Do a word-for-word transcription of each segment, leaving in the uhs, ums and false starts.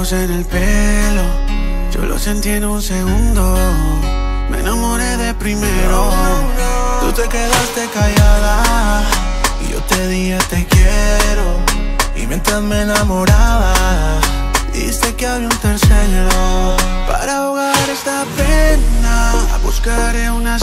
manos en el pelo, yo lo sentí en un segundo. Me enamoré de primero. Tú te quedaste callada y yo te dije te quiero. Y mientras me enamoraba, dijiste que había un tercero. Para ahogar esta pena, buscaré una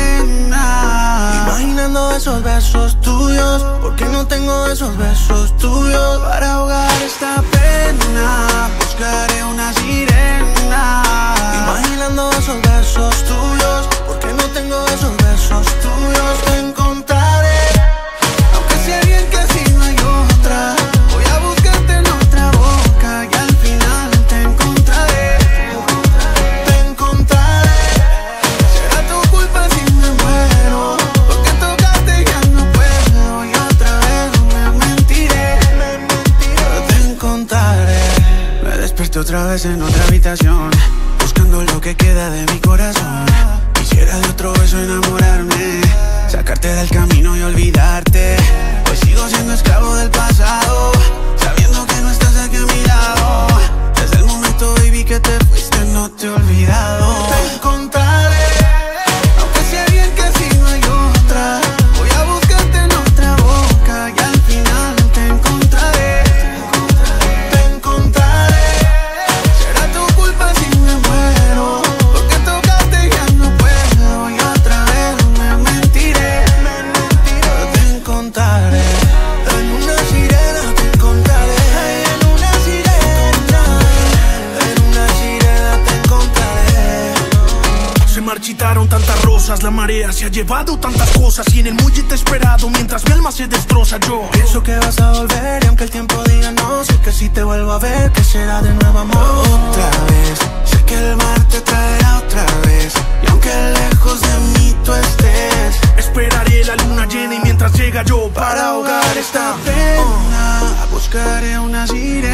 sirena. Imaginando esos besos tuyos, porque no tengo esos besos tuyos. Para ahogar esta pena, buscaré una sirena. Imaginando esos besos tuyos, porque no tengo esos besos tuyos. Te encontraré, aunque sé bien que así no hay otra. Voy a buscarte en otra boca y al final te encontraré. Te encontraré. Será tu culpa si me muero, porque tocaste y ya no puedo. Y otra vez me mentiré. Pero te encontraré. Me desperté otra vez en otra habitación, buscando lo que queda de mi corazón. Quisiera de otro beso enamorarme, sacarte del camino y olvidarte. Pues sigo siendo esclavo del pasado, sabiendo que no estás aquí a mi lado. Desde el momento, baby, que te fuiste no te he olvidado. Te encontraré, aunque sé bien que así no hay otra. Voy a buscarte en otra boca y al final te encontraré. Te encontraré. Será tu culpa si me muero, porque tocaste y ya no puedo. Y otra vez me mentiré. Pero te encontraré. En una sirena te encontraré. En una sirena. En una sirena te encontraré. Se marchitaron tantas rosas, la marea se ha llevado tantas cosas. Y en el muelle te he esperado mientras mi alma se destroza. Yo Pienso que vas a volver y aunque el tiempo diga no, sé que si te vuelvo a ver, que será de nuevo amor. Otra vez, sé que el mar te traerá otra vez. Y aunque lejos de mí tú estés, esperaré la luna llena y mientras llega yo para ahogar esta pena, buscaré una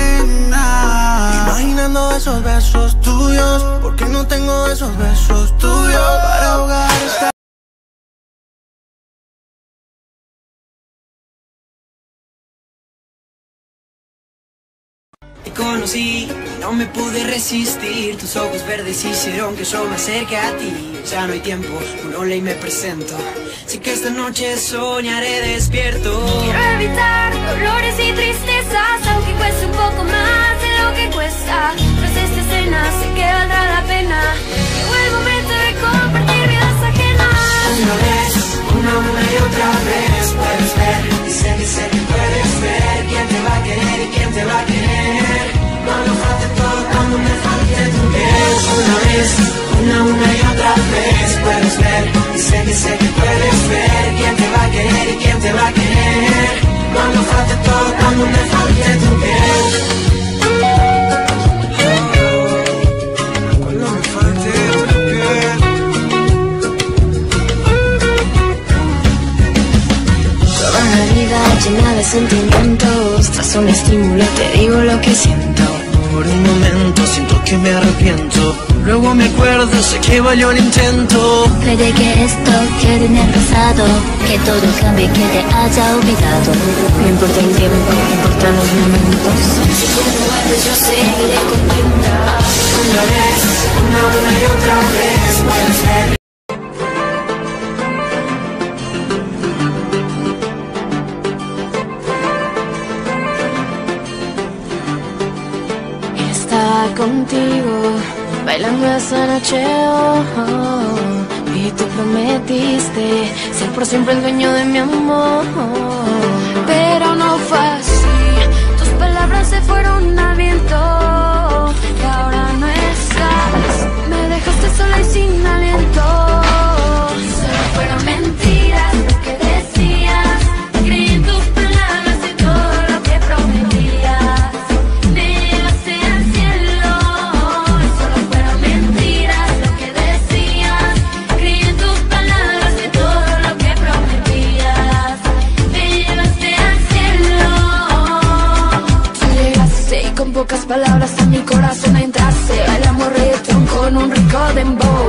sirena. Imaginando esos besos tuyos, porque no tengo esos besos tuyos. Para ahogar esta Te conocí, no me pude resistir. Tus ojos verdes hicieron que yo me acerque a ti. Ya no hay tiempo, un hola y me presento. Sé que esta noche soñaré despierto. Quiero evitar dolores y tristezas, aunque cueste un poco más de lo que cuesta. Tras esta escena sé que valdrá la pena. Llegó el momento de compartir vidas ajenas. Una vez, una, una y otra vez puedes ver. Y sé que sé que puedes ver quién te va a querer y quién te va a querer. Cuando falte todo, cuando me falte tu piel. Una vez, una, una y otra vez puedes ver. Y sé que sé que puedes ver quién te va a querer y quién te va a querer. Cuando falte todo, cuando me falte tu piel. Cuando me falte tu piel. Toda una vida llena de sentimientos, tras un estímulo te digo lo que siento. Por un momento siento que me arrepiento. Luego me acuerdo, sé que valió el intento. Puede que esto quede en el pasado, que todo cambie, que te haya olvidado. No importa el tiempo, importan los momentos. Si tú no vuelves yo seguiré contenta. Una vez, una, una y otra vez puedes ver. Estar contigo, bailando esa noche, oh, oh, y tú prometiste ser por siempre el dueño de mi amor. Pero no fue así, tus palabras se fueron al viento. Y ahora no estás, me dejaste sola y sin aliento. Solo fueron mentiras lo que decías, creí en tus palabras y todo lo que prometías. Me llevaste al cielo, y solo fueron mentiras lo que decías, creí en tus palabras y todo lo que prometías. Me llevaste al cielo. Tú llegaste y con pocas palabras a mi corazón entraste. Bailamos reggaetón con un rico dembow.